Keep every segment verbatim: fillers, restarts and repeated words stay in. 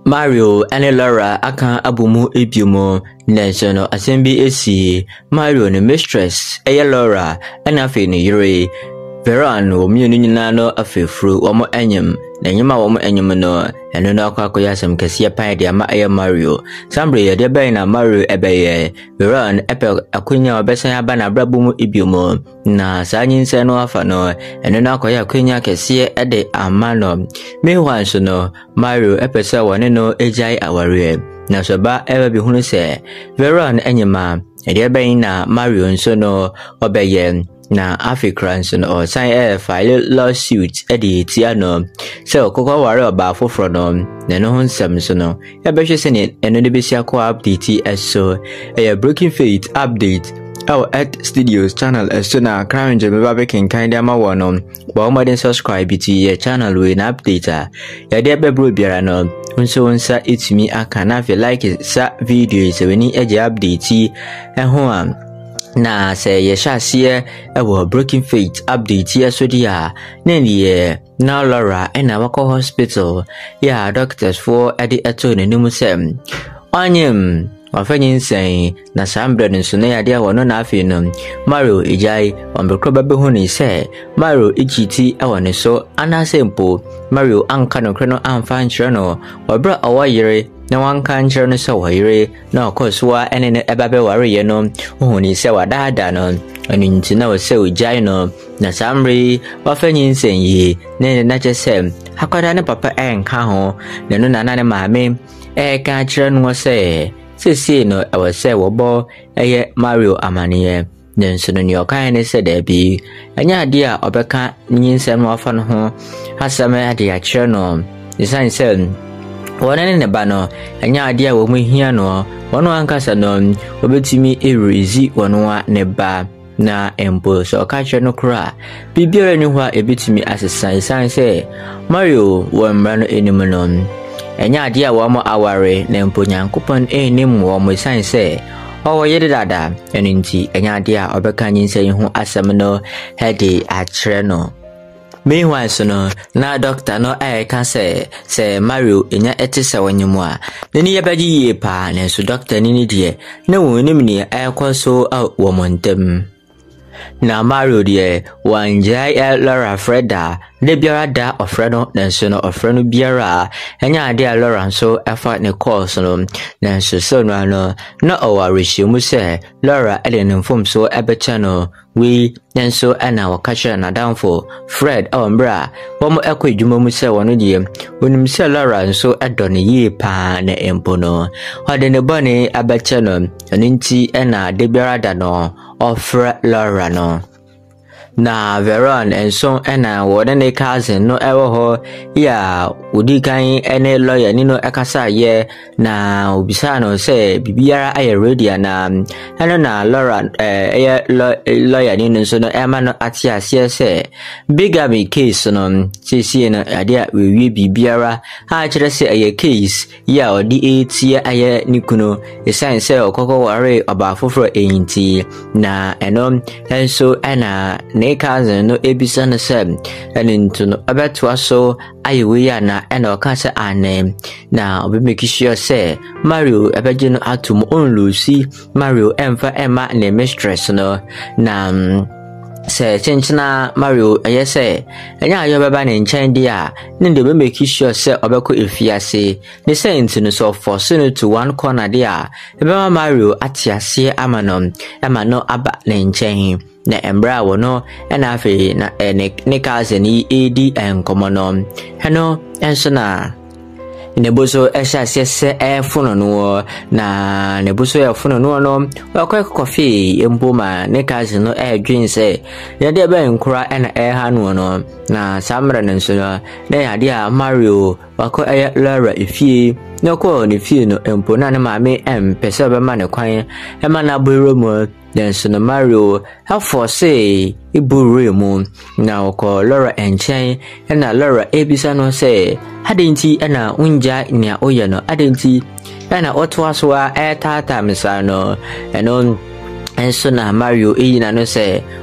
Mario and Laura aka abumu ebiumo Nensono asembi esi Mario ne mistress eye Laura and afe ne yire Veron wo mienu nyina no afefru wo mo enyem na nyima wo mo enyem no eno no akwa akoya asem kese pan de ama eye Mario sambre ye de ben na Mario ebeye Veron epe akonya obesan aba na brabumu ebiumo na sanyinse no afa no eno no akoya akonya kese ede amano mewan so no Mario epese wone no ejai aware na soba ebe bi hunu se Veron enyema ede ben na Mario nso no obeye na Africans no sign a file lawsuit edi tiano so kokwa ware oba foforo no na no nsem so no ya behwe se ne eno de besia ko update eso a breaking faith update our at studios channel eso na current me ba bekin kind ama wono ba mo den subscribe to your channel we na update ya de be bro biara no nso nsa etumi aka na fe like sa video se weni eje update ehho am na say ye shasie ewo breaking faith update yeso dia na na Laura ena wako hospital ya doctors for edi eto ne nimu sem onyem wafenyin sen na sambre nso na ya dia wono na afi no Mario ejai ombekro babe hu ni se Mario ejiti ewo ne so anasempo Mario anka no kreno amfa nchire no obra awayire na wanka nchire no se wayire na okoswa ene ne ebabe ware ye no hu ni se wadada no aninti na wose ojai no na samre wafenyin sen yi ne na chese hakwada ne papa enka ho ne no nana ne maame e ka chire no se sisi no ewe se wobo eye Mario amaniye nenso no nyokan ne se da bi anya ade a obeka nyinsem afa no ho asame ade a kire no isan se wona ne ba no anya ade a wo mu hia no wono ankasa no obetimi erezi wono ne ba na empo so ka kire no kra bibiara ni ho a ebetimi asesa isan se Mario wo mra no enimu no enya ade a wo mo aware na mpo nyankopon enim wo mo san se o yede dada eninti enya ade a obeka nyinse hu asem no hede a kire no meanwhile so no na doctor no e ka se se Mario enya etise wonyemu a neni yebaji ye pa na so doctor ni ni de na wonim ni e kwaso a wo montem na Mario de wanjai e Laura Freda de biara da ofreno nanso no ofreno biara enya ade a Laura so efa ne course no nanso so no no na owareshi mu se Laura ede ne mfom so ebecha no we nanso ana wakacha na downfall Fred ombra bomo ekwa edwuma mu se wono de onim se Laura nso edone yi pa na empo no hode ne bone abecha no aninti ena de biara da no ofre Laura no na Veron enso ena wode ne cousin no ewo ho ya udi kan ene lawyer ni no ekasa ye na obisa no se bibiara aye ready na eno na Laura eh lawyer ni no no ema no atia se se bigamy case no sisi no ade we wie bibiara ha kire se aye case ya odi etie aye nikuno esan se okoko ware oba foforo eyinti na eno enso ena ne cousin no ebisa no se eninto no abeto so ayewe ya na ena okasa ane na obi make sure say Mario ebeje no atum on Lucy Mario emfa ema ne mistress no na se chenchina Mario ayese enya ayo beba ne nchen dia ne de be make sure say obeko efiase ne sent no so force no to one corner dia ebe Mario atiase amano ema no aba ne nchen na embra wono ena afi na ne cousin ni edi enkomo no heno enso na neboso esha sese e funo no na neboso ya funo no no wakwa coffee emboma ne cousin no e dwin se ya de ba nkura ena e ha no no na samra nenso na ya de a Mario wakwa e Laura efie no ko ne fie no empo na ne maame em pese be ma ne kwan e ma na boro mo then so no Mario how for say iburu mu na ko Laura enchen na Laura ebisa no say adenti na unja nya oye no adenti na otwaso a etata misano eno enso na Mario eyina no say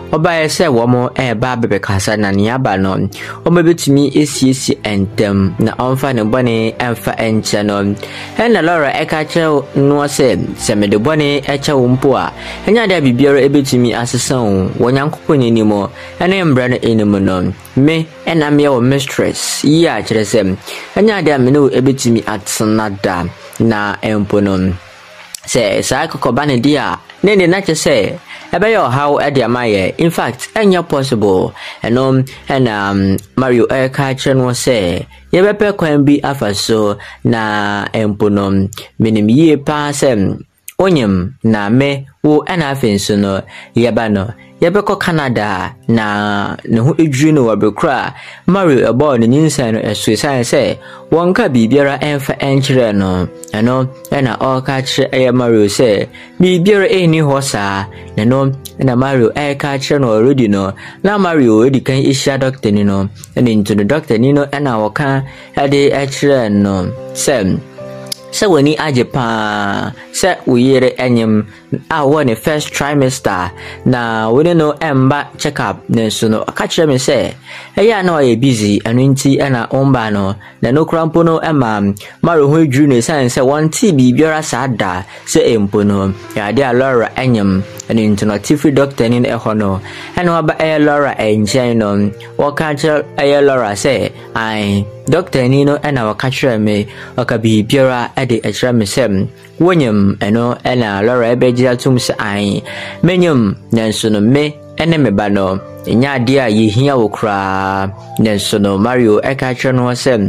oba say womo e ba bebe kasa na ne aba no omo betumi esiesi entem na onfa ne bone emfa enche no e na Laura e ka che no se se me de bone e che wo mpo a enya da bibiara e betumi asesa wo wonyankopon ni mo ene mbra no enemu no me ena me wo mistress yi a kire se enya da me no e betumi atsena da na empo no se sa kokoba ne dia ne ne na che se ebe yo how e dia maye in fact enya possible eno and um Mario e ka kire no se ye bepe kwan bi afaso na empo no minim yie pa sem onyem na me wo ana afenso no yeba no yebeko Canada na ne ho edwiri no wabekra Mario ebo ne nyinsan no esuisan se wonka bibiara enfa enkyere no eno na oka kire eye Mario se bibiara eni ho sa ne no na Mario e ka kire no already no na Mario edi kan isha doctor ni no ene into the doctor ni no na woka ade e kire no sem se woni ajepa se uyere enyem a woni first trimester na woni no emba check up nenso no akachire me se eya na oye busy anu nti na omba no na no krampo no ema Mario ho edru no san se won ti bibiara sada se empo no ya de Laura enyem anu nti no tifi doctor ni e ho no ena oba e Laura enchen no wakacha e Laura se ai doctor ni no ena wakachire me wakabi biara ade echira me sem wonyem eno ena Laura ebejia tum se ai menyum nenso no me ene me ba no nya de a yehia wo kra nenso no Mario ekachire no sem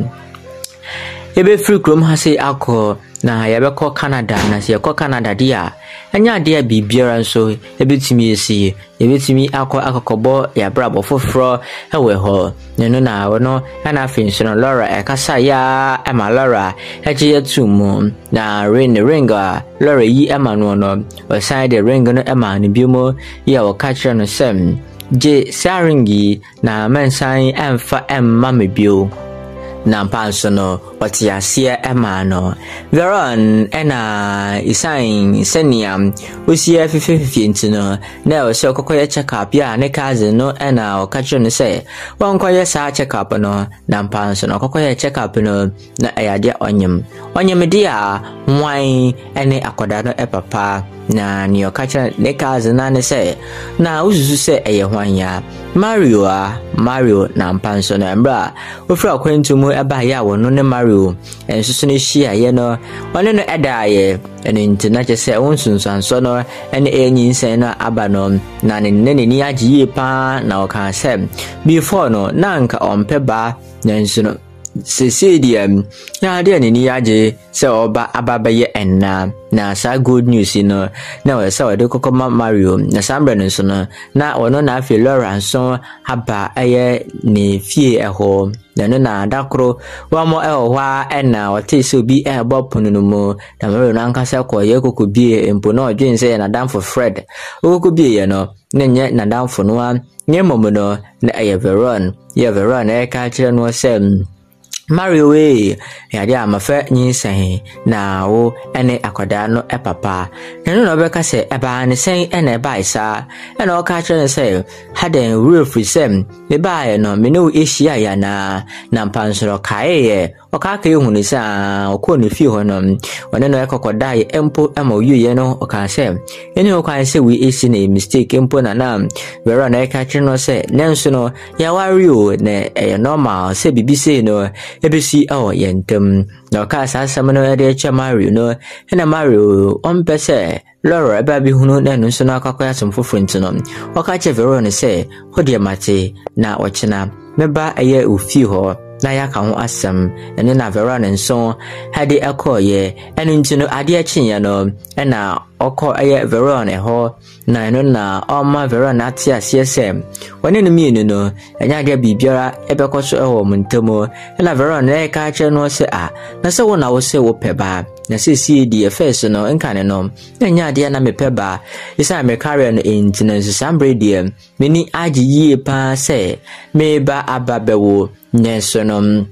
ebe free krom hase akọ na yebekọ Canada na se yekọ Canada dia anya de bibiara nso ebetimi esi ebetimi akọ akọkọbọ ya brabo foforo ewe ho nenu na wono ana afenso no Laura ekasa ya ema Laura eje yetumu na ring ringa Laura yi ema no no oside the ring no ema ne biomo ya wo kachire no sem je saringi na mensan emfa emma mebio na panso no otiasia ema no veron ena isan seniam usia fifififie ntino na o se okokoye check up ya ne cousin no ena o kacho no se won koye sa check up no na panso no okokoye check up no na ayade onyem onyem dia nwan ene akoda no epapa na ni o kacho ne cousin na ne se na uzuzu se eye hwan ya Mario a Mario na panso na mbra ofra kwentumu eba ya wono ne Mario ensusu ne hia ye no one no eda ye ene ntina che se wonsunsanso no ene enyinsen na aba no na ne ne ni agye pa na o kan se before no na nka ompe ba nansu no sesidiam ya de ne ni agye se oba ababa ye enna na sa good news no na we sa de kokoma Mario na sambre no so no na ono na afi Lawrence so haba aye ne fie eho na no na dakro wa mo eho wa ena o te so bi e bo punu no mo na Mario na nkasa ko ye kokobie empo na odwen se na dan for Fred kokobie ye no na nye na dan for no a nye momo no na aye Veron ye Veron e ka kire no sem Mario we ya dia mafa nyinsan na wo ene akoda no epapa na no be ka se eba ne sen ene ba isa ene o ka kire se haden roof sem me ba ye no me no ehia ya na na mpansoro kae ye o ka ka ehunu sa o ko ne fi ho no one no ekokoda ye empo ema oye no o ka se ene o ka se we esi na mistake empo na na wera na ka kire no se nenso no ya wari o ne e normal se bibise no ebisi awo yentem na ka sa samano ede cha Mario no na Mario on pese Laura ba bi hunu na no so na akakwa asomfofo ntino o ka che Veron se hodie mate na ochina meba eye ofi ho na ya ka ho asem ene na Veron nso hade akoye enu ntino ade achinya no na oko eye Veron ho na eno na oma Veron ati asiesem woni no mienu no enya de bibiara ebekoso ewo muntemo na Veron na ka che no se a na se wona wo se wo peba na se si di first no nkane no enya de na mepeba isa me carry no intinence sambre die meni agi yie pa se meba ababewo neso no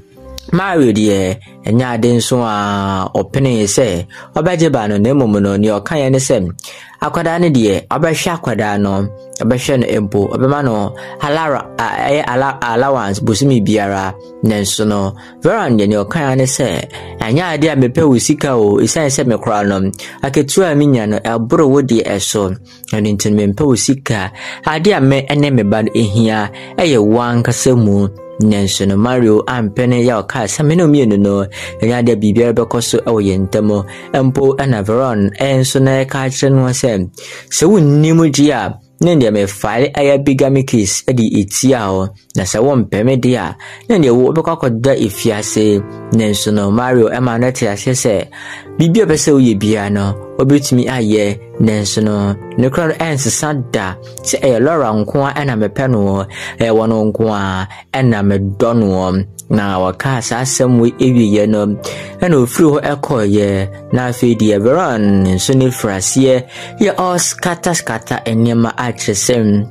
Mario deɛ enya ade nso a opene se obeje ba no na emom no ne okan ne sem akwada ne deɛ obehwe akwada no obehwe no empo obema no alara eh allowance bosimi biara nenso no veran deɛ ne okan ne se enya ade a mepe wo sika o isan se me kora no aketu a minya no aboro wo de eso ɛno ntin me mpe wo sika ade a me ene me ba ehia eye wan kasemu nenso no Mario ampene ya oka same no mienu no enya de bibia bekoso ewo yentemo empo na veron enso na ka kire no se se wonnimu dia ne ndia me file aya bigamy case edi etia ho na se won peme dia ne ndia wo bekokoda efiase nenso no Mario ema na tia se bibia be se wo ye bia no obetumi aye nenso no ne kra ensesa da se e Laura nko a na mepe no e wono nko a na me dono na waka asasem we ewiye no na ofiri ho ekoye na afedi everon nso ne frase ye all scatter scatter enema atresem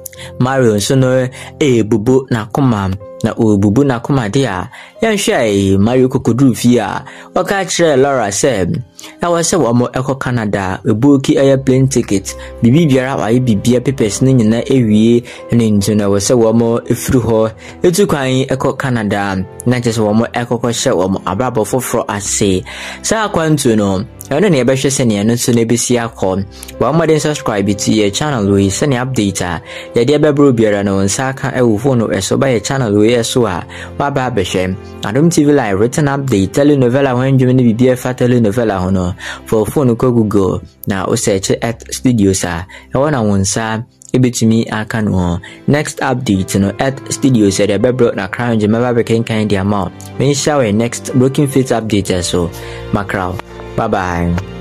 Mario nso no e bubu na koma na obubu na koma dia yanhwe Mario kokoduru fi a waka kire Laura se na wase wo mo eko Canada ebuki air plane ticket bibi biara wa bibia papers ne nyina ewie ne ntuna wase wo mo efiri ho etu kwan eko Canada na chese wo mo eko ko hye wo mo abrabo foforo ase sa kwantu no eno ne ebehwe se ne no so ne besi akọ wa mo den subscribe to your channel we se ne update a ye de bebro biara no nsa aka e wo phone eso ba your channel we eso a wa ba behwe Adom T V live written update telenovela when you ne bibia fa telenovela hono for phone ko Google na o search at studios a e wona wonsa ebetumi aka no next update no at studios e de bebro na crown je meba beken kan dia ma me show next Broken Faith update so macro bye bye.